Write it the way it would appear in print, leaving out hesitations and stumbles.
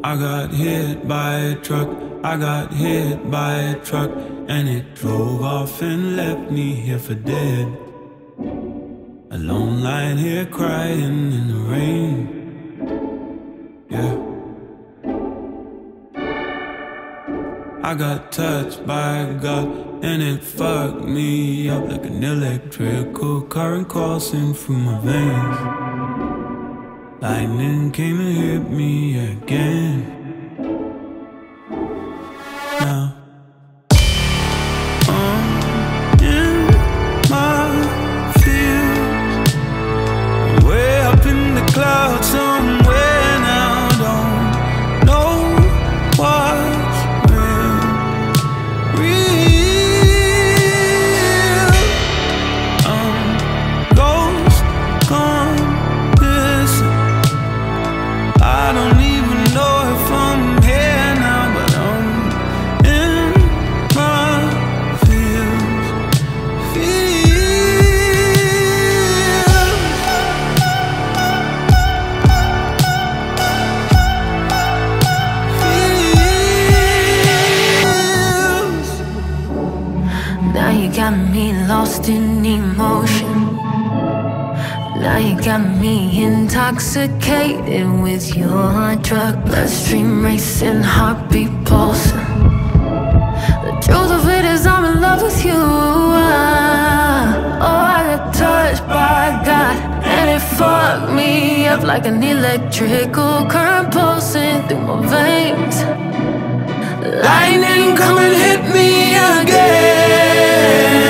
I got hit by a truck, I got hit by a truck, and it drove off and left me here for dead. Alone lying here crying in the rain. Yeah. I got touched by God and it fucked me up like an electrical current coursing through my veins. Lightning came and hit me again. Now I'm in my fields, way up in the clouds somewhere now. Don't know what's real. Ghost gone missing. I don't even know if I'm here now, but I'm in my fields. Now you got me lost in emotion. Now you got me intoxicated with your drug. Bloodstream racing, heartbeat pulsing. The truth of it is I'm in love with you. Oh, I got touched by God and it fucked me up like an electrical current pulsing through my veins. Lightning come and hit me again.